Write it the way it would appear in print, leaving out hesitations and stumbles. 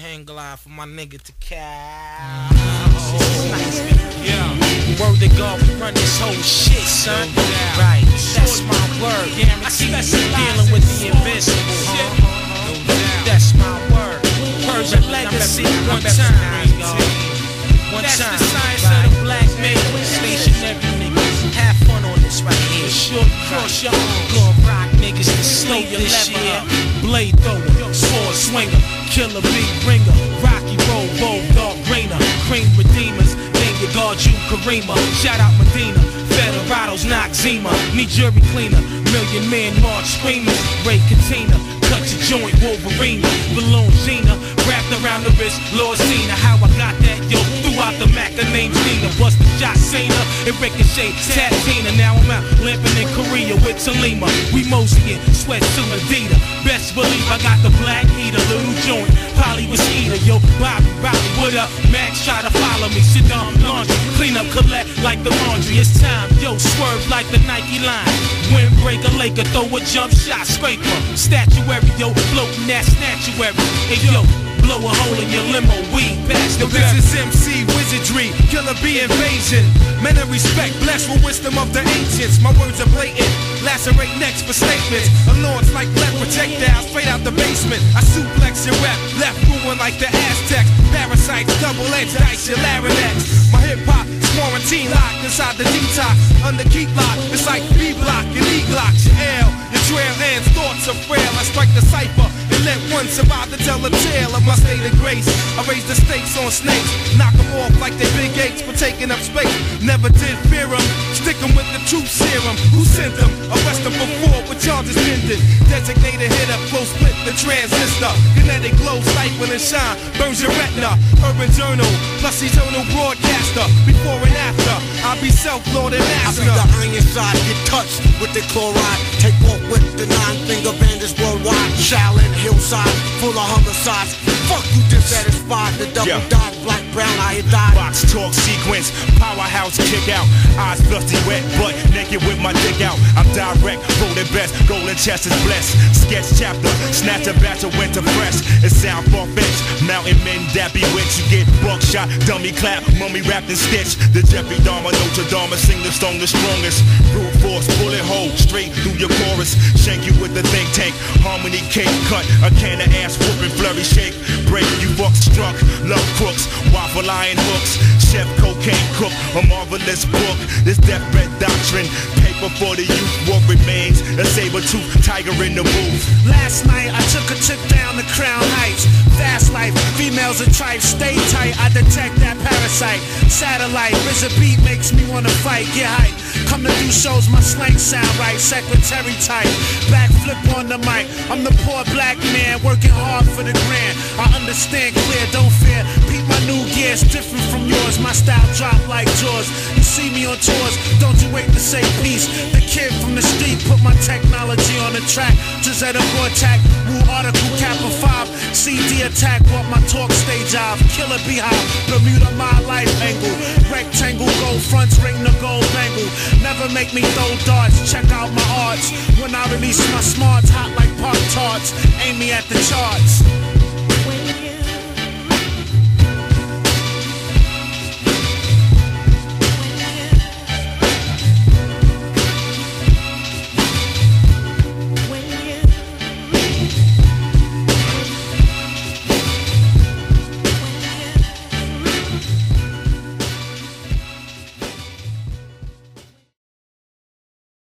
hang glide for my nigga to Cal. Nice. Yeah. Word to God, we run this whole shit, son. Right, that's my word. I see you dealing with the invincible, That's my word. Persian legacy, one time, One That's time. the science right. of the black man. Stationary niggas, have fun on this right here. Short cross your arms. Gonna rock niggas to sleep Throw your this lever year. up. Blade thrower, sword swinger, killer big ringer, Rocky Road, bulldog brainer, cream redeemers, name your guard you Karima, shout out Medina, Federados, Noxema, need jury cleaner, million man march screamers, Ray Katina, cut your joint Wolverine, balloon Gina, wrapped around the wrist, Lord Cena, how I got that, yo, throughout the Mac, the name's Nina, bust the shot Cena, it ricochet, Tatina, now I'm out limping in Korea with Talima, we moseying, sweat to Adidas, best believe I got the black heater, little joint, Polly was eater, yo, Bobby, what up, Max try to follow me, sit down, laundry, clean up, collect like the laundry, it's time, yo, swerve like the Nike line, windbreaker, Laker, throw a jump shot, scraper, statuary, yo, floating that statuary, hey yo, blow a hole in your limo, weed past the This is MC Wizardry, killer bee invasion. Men of respect, blessed with wisdom of the ancients. My words are blatant, lacerate necks for statements. A launch like lead projectiles straight out the basement. I suplex your rep, left ruin like the Aztecs. Parasites, double-edged dice, your larynx. My hip-hop is quarantine locked inside the detox. Under keep lock, it's like B-block and E-glocks. Your L, your trail ends, thoughts are frail. I strike the cipher and let one survive to tell a tale of my state of grace. I raise the stakes on snakes, knock them off like they big apes for taking up space. Never did fear them, stick them with the truth serum. Who sent them? Arrest them before with charges pending. Designated hitter, flow split the transistor. Kinetic glow, stifle and shine, burns your retina. Urban journal, plus eternal broadcaster. Before and after, I'll be self-lord and I master. see the iron side get touched with the chloride. Take off with the 9-finger bandits worldwide. Shaolin hillside, full of homicides. Fuck you dissatisfied. The double dot, black, brown, I had died. Box talk sequence, powerhouse kick out. Eyes dusty wet, butt naked with my dick out. I'm direct, rolling best, golden chest is blessed. Sketch chapter, snatch a batch of winter fresh. It sound far-fetched, mountain men that bewitched. You get buckshot, dummy clap, mummy wrapped in stitch. The Jeffrey Dahmer, Notre Dame, sing the stone the strongest. Brute force, bullet hole, straight through your chorus. Shank you with the think tank, harmony cake cut. A can of ass whooping, flurry shake. Break, you buck struck, love crooks, waffle iron hooks. Chef cocaine cook, a marvelous book. This deathbed doctrine, paper for the youth. What remains, a saber-tooth tiger in the booth. Last night I took a trip down to Crown Heights. Fast life, females are tripe, stay tight. I detect that parasite. Satellite, RZA beat makes me wanna fight. Get hype, come to do shows, my slang sound right. Secretary type, backflip on the mic. I'm the poor black man working hard for the grand. I understand clear, don't fear. Peep my new gears, different from yours. My style drop like Jaws. You see me on tours, don't you wait to say peace. The kid from the street put my technology on the track. Gisetta Vortac, Woo Article Kappa 5. CD attack, bought my talk stage off. Killer Beehive, Bermuda my life angle. Rectangle, gold fronts, ring the gold bangle. Never make me throw darts, check out my arts. When I release my smarts, hot like Pop Tarts. Aim me at the charts.